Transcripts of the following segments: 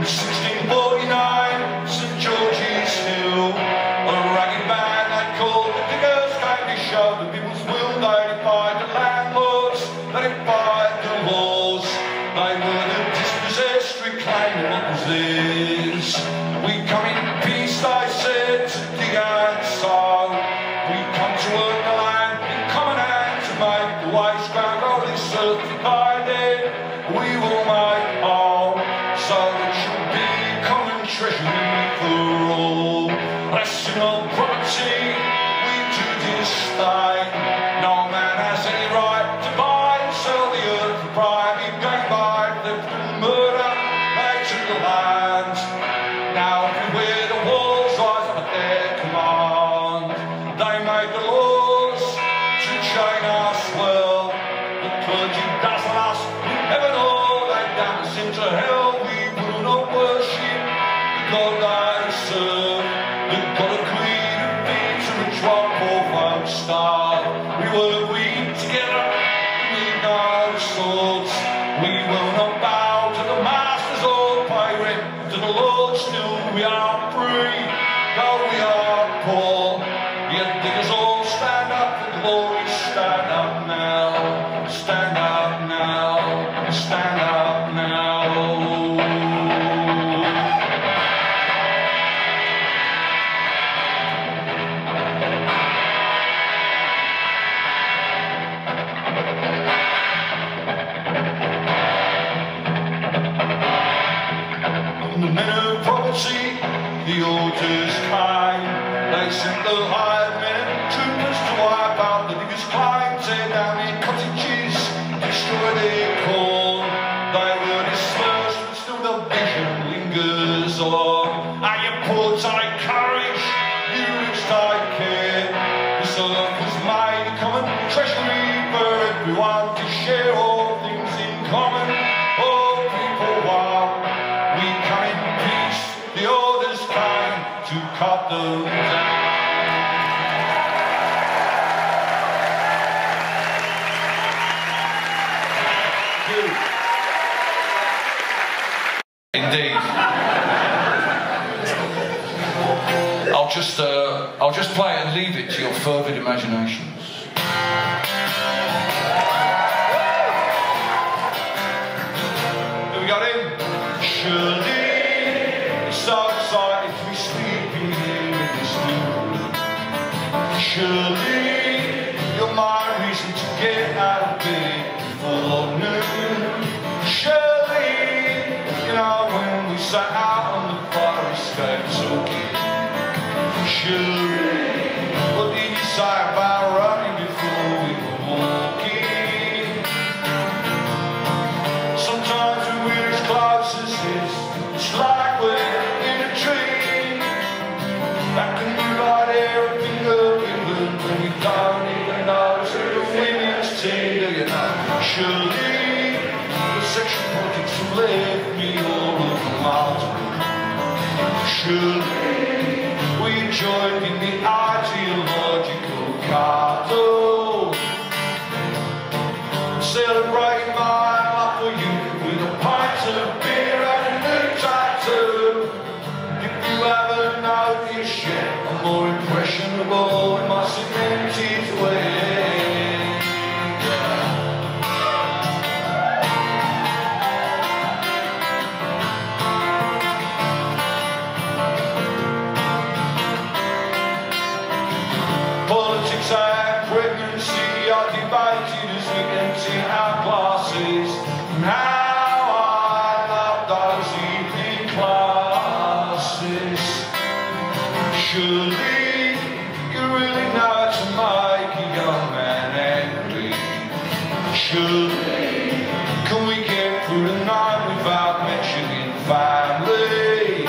1649, St George's Hill, a ragged band they called the Diggers came to show the people's will. They defied the landlords, they defied the laws. They were the dispossessed, reclaiming what was theirs. We come in peace, they said, to dig and sow. We come to work the land in common hands to make the waste ground of this earth divided. We will make whole, so it shall be common treasury for all. National property, we do disdain. No man has any right to buy and sell the earth for private gain by theft and murder. They took the land. Now everywhere the walls rise up at their command. They made the laws to chain us well. The clergy dazzle us with heaven all. They damn us into hell. We will not worship the God they serve. The God of greed and feeds a rich while poor folks starve. We will weep together, we need no swords. We will not bow to the masters or pay rent to the Lord. Still we are free, though we are poor. Yet diggers all stand up for glory. Stand up now, stand up now, stand up now. The men of property, the orders came. They sent the hired men and troopers to wipe out the diggers' claim, tear down their cottages, destroy their corn. They were dispersed, but still the vision lingers on. Ah, you poor take courage, you rich take care. This earth was made a common treasury for everyone to share all things in common. All people one. We come in peace, the orders came to cut them down. Indeed. I'll just play it and leave it to your fervid imaginations. Here we got him. Surely it's so exciting to be sleeping here in this room. Surely you're my reason to get out of bed before noon. Surely, you know, when we sat out on the fire escape talking. Surely, what did you say about running before we were walking? Sometimes when we're as close as this, it's like we're in a dream. That can move right everything that we learn when we don't even know it's the women's team, do you know? Surely, the sexual politics have left me all over the mountain. Surely, we joined in the ideological cartel, celebrating my love for you with a pint of beer and a new tattoo. If you haven't noticed yet, I'm more impressionable in my cemented way. Politics and pregnancy are debated as we empty our glasses. And how I love those evening classes. Surely you really know how to make a young man angry. Surely can we get through the night without mentioning family?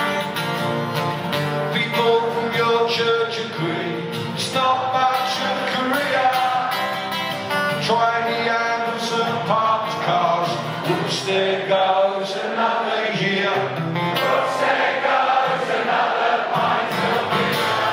People from your church agree it's not much of a career. Trying the angles and parked cars. Whoops, there goes another year. Whoops, there goes another pint of beer.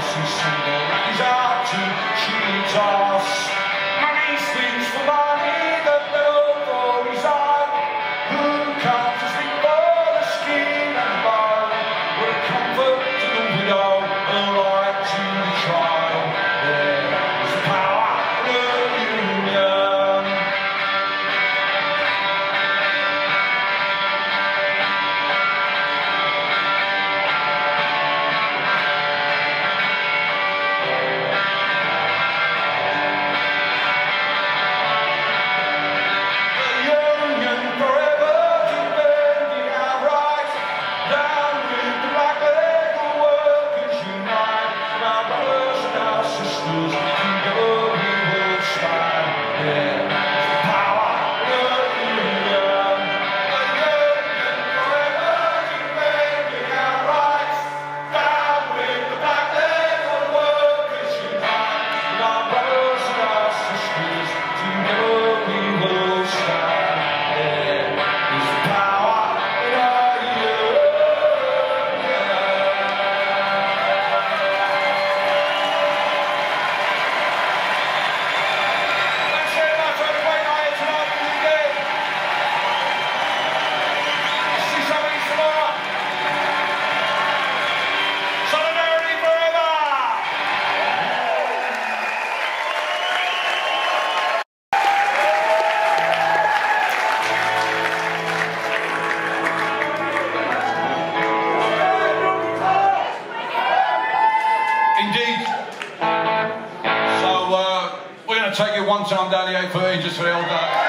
Take you one time down the A13 just for the old day.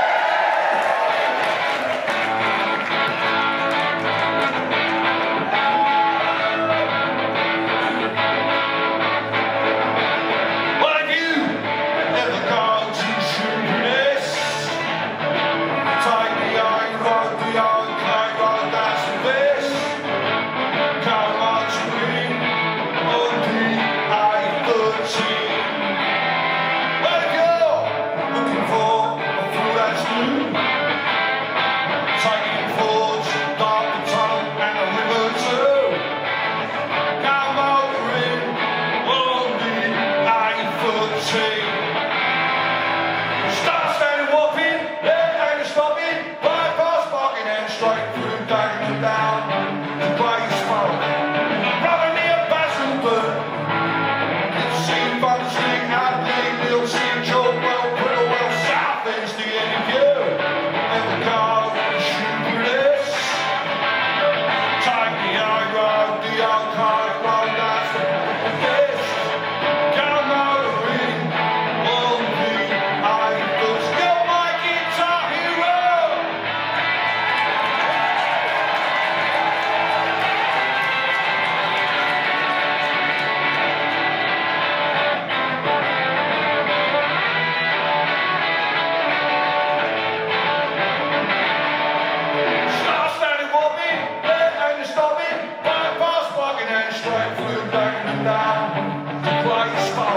Down, the place.